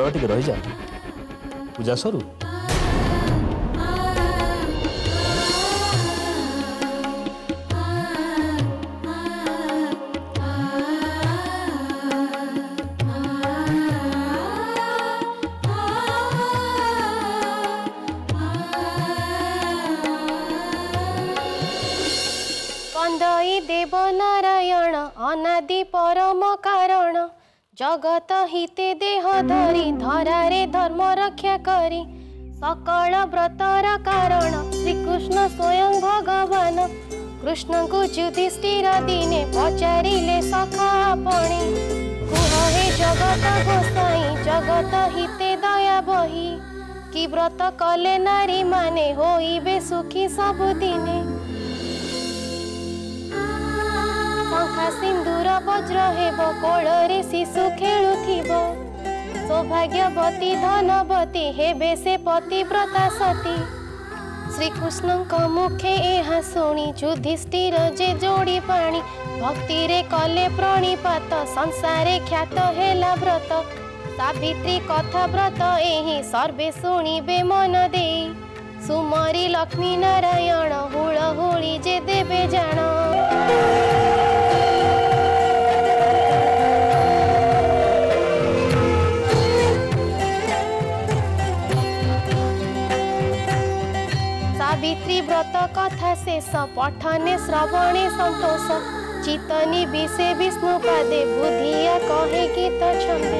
बाबा टिके रही जा पूजा सरू कंदई देव नारायण अनादि परम कारण जगत हिते देह धरी धरारे धर्म रक्षा करी सकल व्रतर कारण श्रीकृष्ण स्वयं भगवान कृष्ण को युधिष्ठिर दिने पचारिले सखा आपणे कुह हे जगत गोसाई जगत हिते दया बही कि व्रत कले नारी माने होइबे सुखी सबुदिने शंखा सिंदूर वज्र हेब कोଳରେ शिशु खेलुथिब सौभाग्यवती धनवती हेबे से पतिव्रता सती श्रीकृष्ण मुखे एहा शुणी युधिष्ठिर जे जोड़ी पाणी भक्ति रे कले प्रणिपात संसारे ख्यात हेला व्रत सावित्री कथा व्रत एही सर्वे शुणिबे मन देई सुमरी लक्ष्मी नारायण हुळ हुली जे देवे जान सावित्री व्रत कथा शेष पठने श्रवणे संतोष चितनी विषे विष्णु पादे बुधिया कहे गीत छंदे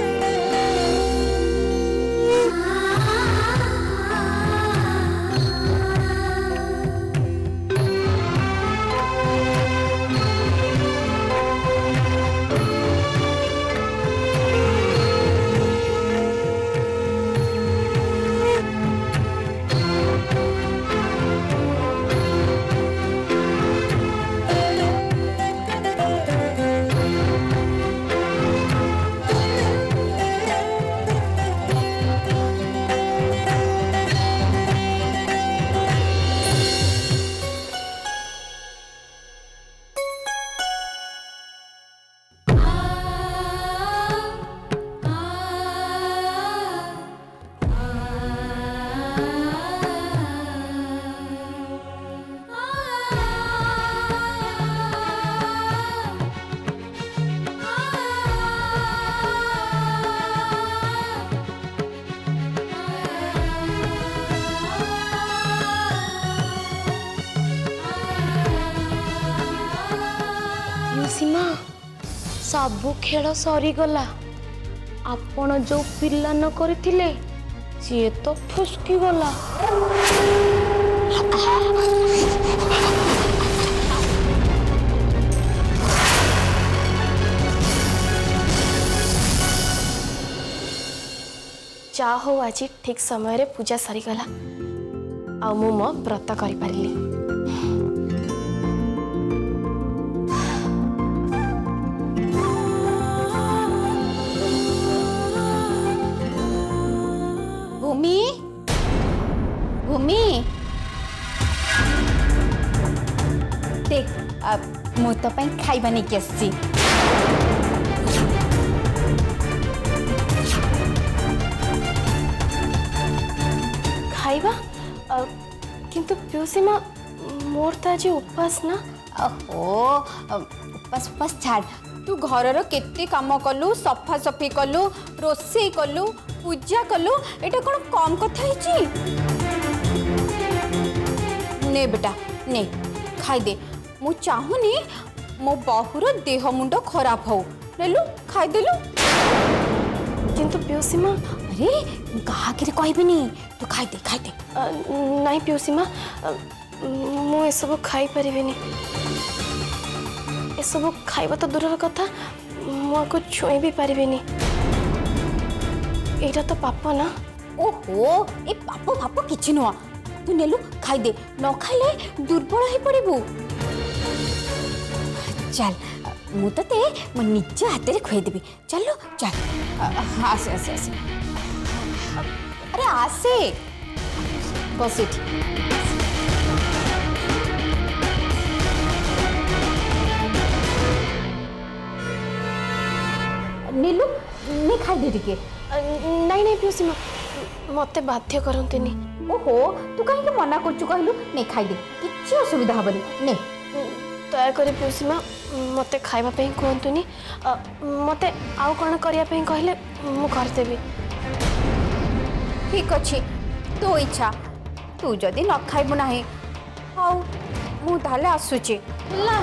सबू खेल सरीगला आपण जो पिला न करथिले सी तो फुसकी गला जा हो आज ठीक समय रे पूजा सरीगला आ मु मो व्रत करि पारिली भूमि भूमि देख मु तो पई खाइबा नहीं केसी खाइबा किंतु प्योसीमा मोर तो आज उपास ना ओहो उपास उपास छाड़ तू घर केते काम कलु सफा सफी कलु रोषे कलु पूजा कलु एटा कौन कम कथा है ने बेटा ने खाई दे मु चाहूनी मो बहुर देह मुंड खराब हो नेलु खाई देलु किंतु प्योसीमा अरे कहा के कहबिनी तू खाई दे नहीं प्योसीमा मु ए सब खाई परिबेनी ए सब खाइबा तो दूर कथा मुझे छुई भी पारिबेनी एटा तो पाप ना ओहो ए पाप पाप किछि नुआ तू नेलु खाई दे न खाइले दुर्बल ही पड़बू चल मु ते मो निज हाथ रे खुए देबी चलो चल आसे आसे आसे अरे आसे बस नीलू नहीं खाई दे टिके नहीं नहीं पिउसी माँ मत बाध्य करंतनी। ओहो तू कहीं मना कर कहलु नहीं खाई दे किसी असुविधा हेनी ने दयाकोरी पिउसी माँ मत खाइबा पे कहतुनी मत आउ कौन करने कहले मु करदेवी। ठीक अच्छे तो इच्छा तू जदि न खाइबु नाही हौ मु ताले आसुची ला।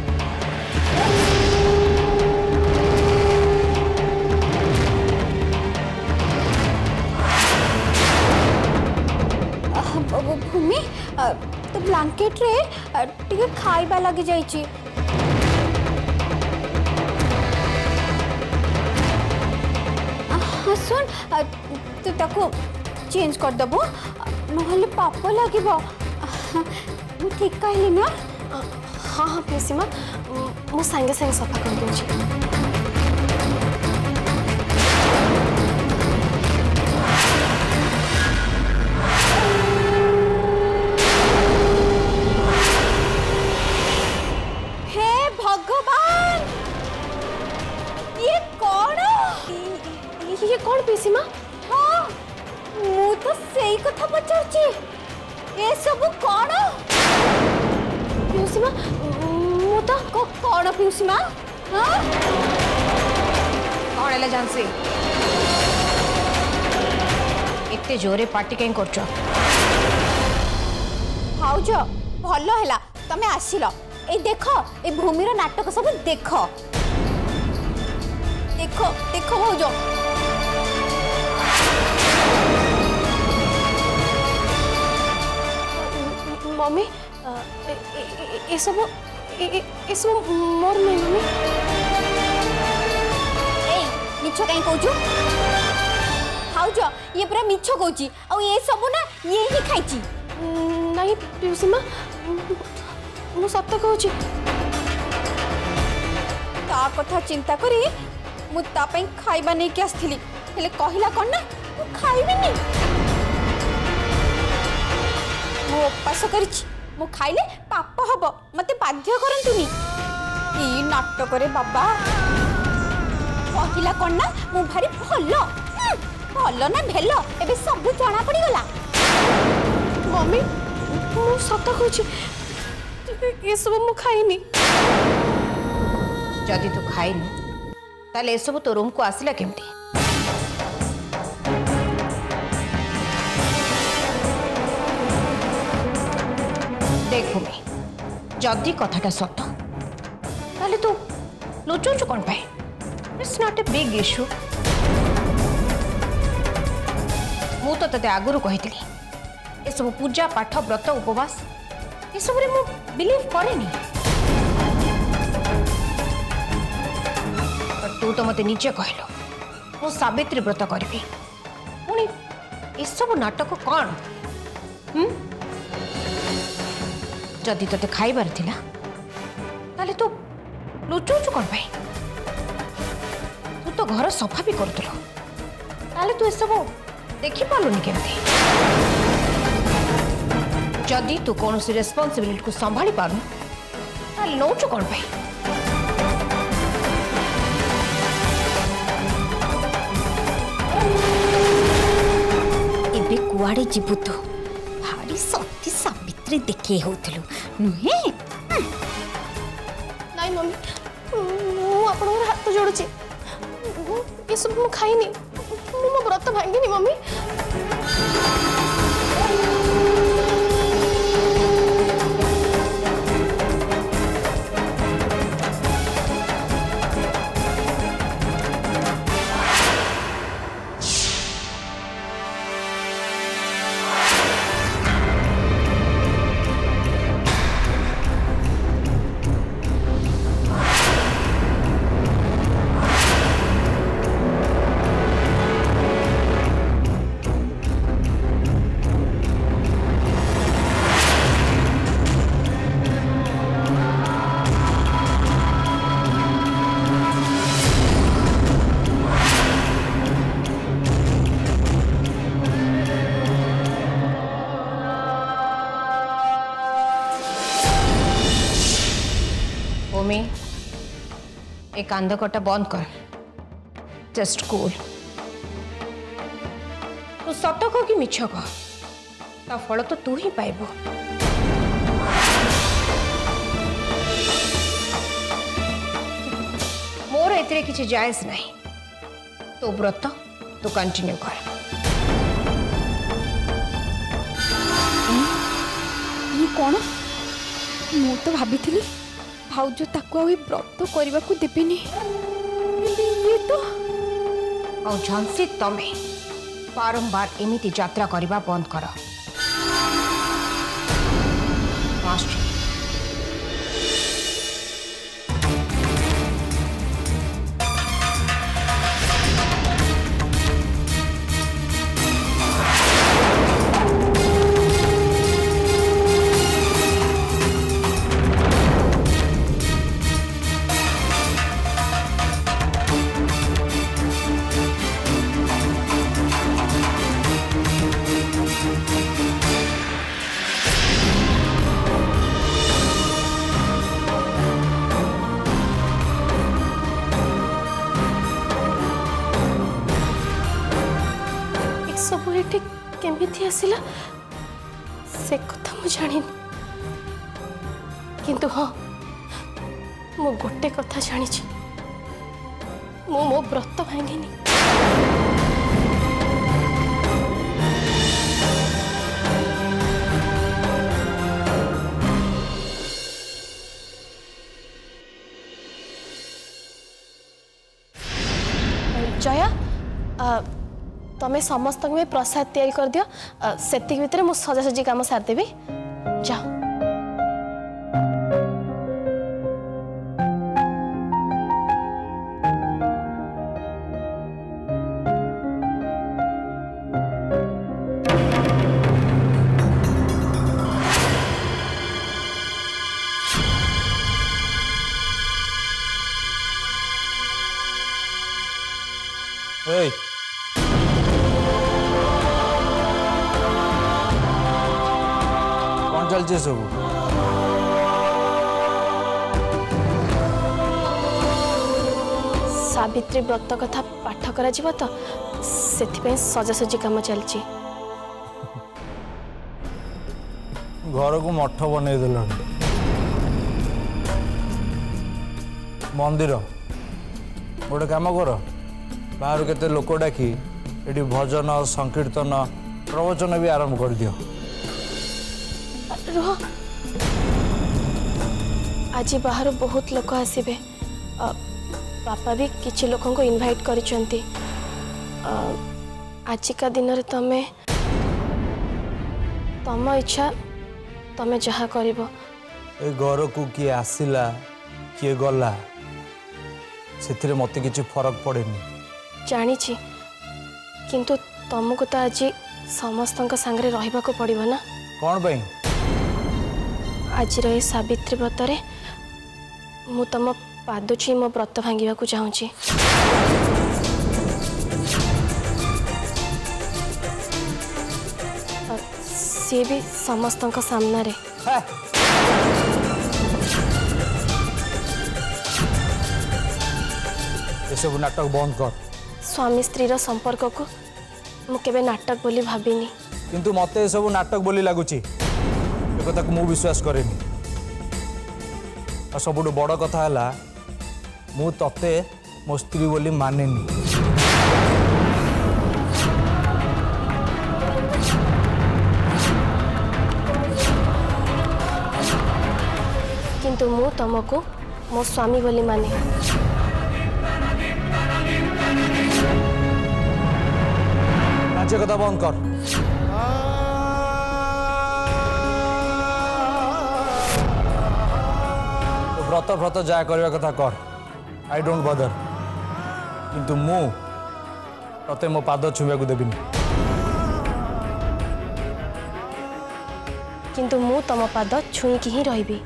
भूमि तो ब्लैंकेट रे टिके खाइबा लगी जाइची। सुन तू ताको चेंज कर दबो नहले पाप लगे मु ठीक कहली ना। हाँ हाँ पिउसी माँ मु सांगे सांगे सफा कर दूची। ये कौन पिउसी माँ? हाँ मु तो सही कथा पचारची ये सब कौन पिउसी माँ मु तो कौन पिउसी माँ? हाँ कौन है जानसी इतने जोरे पार्टी कहीं करछ? भाउज भल हैला तमे आसिल ए देख ए भूमिर नाटक सब देख देख देख भाउज। मम्मी ये सब मोर नहीं मम्मी। ए मिछ कहीं कहूचु भाउज ये पूरा मिछ कहूची आ ये सब ना ये ही खाइची। नहीं पिउसी माँ मु सत्य कहूची। ता कथा चिंता करी मु ता पई खाइबा नहीं के आस्थिली हेले कहिला कोन ना मु खाइबिनी मु उपास करिछि मु खाइले पाप हबो मते बाध्य करंतुनी ई नाटक रे बाबा कहिला कोन ना मु भारी भलो भलो ना भेलो एबे सब जाना पड़ी गला। मम्मी मु सत्य कहूची ये सब मु खाइनी। जदि तू खाइनु ताले ए सब तो रूम को आसिला केमती? देख भूमि जदि कथाटा सत ताले तू लुचुचु कौन पाए? It's not a big issue. मु तो तते आगुरु कहितली ए सब पूजा पाठ व्रत उपवास ए सब रे मु बिलीव करेनी। तू तो मते नीचे कहलो मु सावित्री व्रत करी पुणी ए सब नाटक कौन? जदि तते खाइबार थिला ताले तू लुचुचु कौन पाए? तू तो घर सफा भी करतलो ताले तू ए सब देखि पालुनी केमती? जदि तू कौन सी रेस्पॉन्सिबिलिटी को संभाली पारु ताले नौचु कौन पाए? एबे कुआड़े जीवु तो भारी सती सावित्री देखे होतलु नुहे। नहीं मम्मी मु आपन हाथ जोड़ुची ये सब मु खाइनी मु व्रत भांगिनी मम्मी। भूमि एक कांद कटा बंद कर जस्ट कूल तू सत कह कि मिछ कह ता फल तो तू ही पाइबू। मोर एतरे किछि जायज नहीं। तो व्रत तू कंटिन्यू कर। ये कौन मु तो भाभी भाउज ताकू व्रत करने को देवेनि ये तो और झांसी तमें बारंबार एमिति यात्रा करने बंद कर। सब ये केमिति आसिला से कथा मु जानी किंतु हाँ मु गोटे कथा जानी मु मो व्रत भांगिनी। जया तमें समस्त प्रसाद तैयारी कर दियो से भितर मु सजासजी काम सारदेवी जाओ। Hey. कौन चलचे सब सावित्री व्रत कथा पाठ करा जीव तो से सजासजी काम चलची। घर को मठ बनई देल मंदिर गोटे काम कर बाहर केते लोक डाकी ये भजन संकीर्तन प्रवचन भी आरंभ कर दियो। रुह आज बाहर बहुत लोक आसबे पापा भी किछि लोकों को इनवाइट करिसेंती। आजिका दिन रे तमे तम इच्छा तमे जहा करिवो। ए घर को किए आसिला किए गला से मत किछि फरक पड़ेनी जानी किंतु तुमको तो आज समस्त सांगे रहा पड़ो ना। कौन भाई आज ये सावित्री व्रत मु तुम पाद छुई मो व्रत भांगा चाहूँगी। सी भी समस्त सामना रे। ये सब नाटक बंद कर। स्वामी स्त्री संपर्क को मुझे नाटक बोली भाविनी किंतु मते सब नाटक बोली लगुची कथा को मु विश्वास करेनी। और सबुठ बड़ कथा है मु तते मो स्त्री बोली मानेनी। किंतु मु तुमको मो स्वामी बोली माने। नाचे कथा बंद कर। तो व्रत व्रत जा करवा कथा कर आई डोंट बदर किंतु मु तते मो पाद छुआ को देबिनी। किंतु मु तम पाद छुईकी ही रही।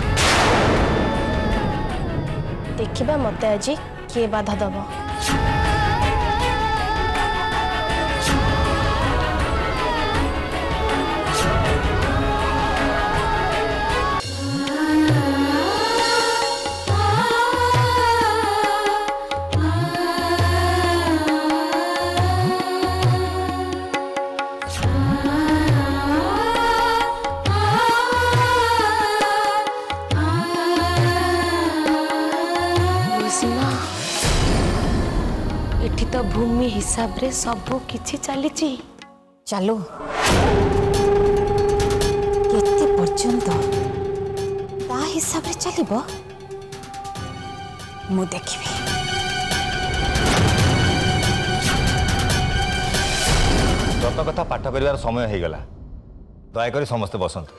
देखिबा मते आज किए बाधा दब। हिसाब रे सब किछि चली चलो केते पर्यंत ता हिसाब रे चलिबो मु देखिबी। व्रत कथा पाठ कर समय हो गला दयाकोरी समस्ते बसंतु।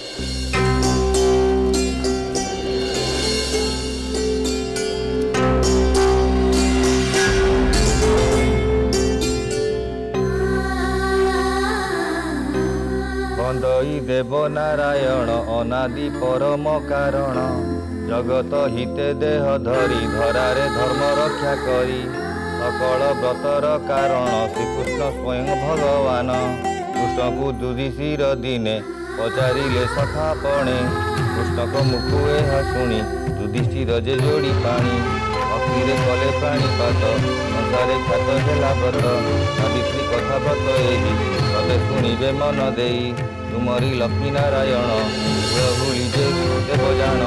बंदई देव नारायण अनादि परम कारण जगत हिते देह धरी धरारे धर्म रक्षा करी सकल व्रतर कारण श्रीकृष्ण स्वयं भगवान कृष्ण को युधिष्ठिर दिने पचारिले सखा पणे कृष्ण को मुखु ଏହା ଶୁଣି युधिष्ठिर जे जोड़ी पानी अखिरे कले पाणीपात संसारे ख्यात हेला व्रत सावित्री कथा व्रत एही सदे शुणिबे मन देई तुमरी लक्ष्मी नारायण भूली जे देव जान।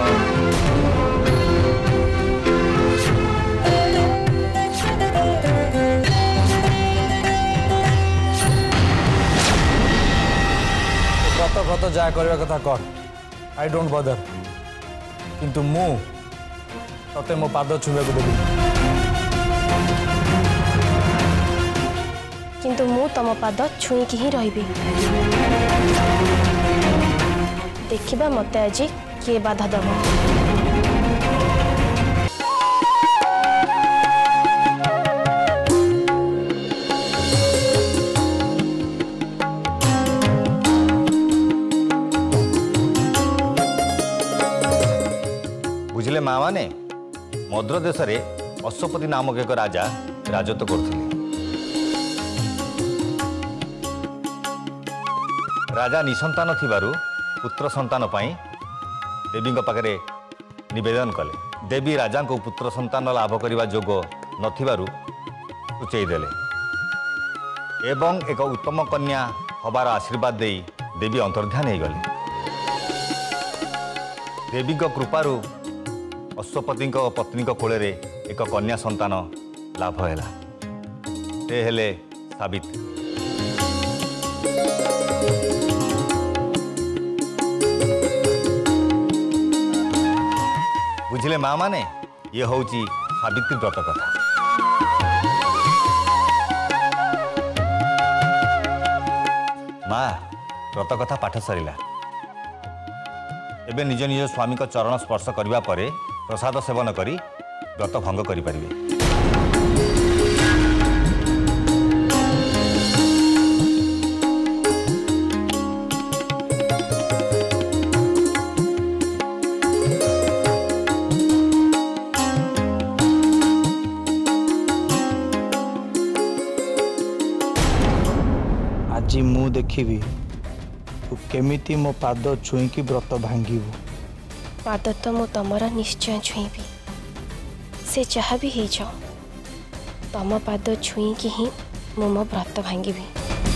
व्रत व्रत जा करवा कथा कर आई डोंट बदर किंतु मु तते मो पाद छुबे को देबी किंतु मु तम पाद छुईकी ही रही देखिबा मते आज किए बाधा दब। बुझले माँ माने मद्र देश रे अश्वपति नामक एक राजा राजत्व करथिले। राजा निसंतान थिबारु पुत्र संतान पाई देवी पाखरे निवेदन कले। देवी राजा को पुत्र संतान लाभ करने जोग नथिबारु सूचई देले एवं एक उत्तम कन्या हबार आशीर्वाद दे देवी अंतर्ध्यान हो गले। देवी कृपारु अश्वपति पत्नी कोल एक कन्या संतान लाभ है से हेले सावित्री। बुझिले माँ माने ये हूँ सावित्री व्रत कथा। माँ व्रत कथा पाठ सरिला एबे निज निज स्वामी को चरण स्पर्श करने पर प्रसाद सेवन करी व्रत भंग करि परिबे। आज मु देखिबी तू केमिति मो पाद छुईकी व्रत भांगिबू। पाद तो मु तमरा निश्चय छुईबी से चाह भी हो जाओ तम पाद छुईकी ही मो व्रत भांगिबी।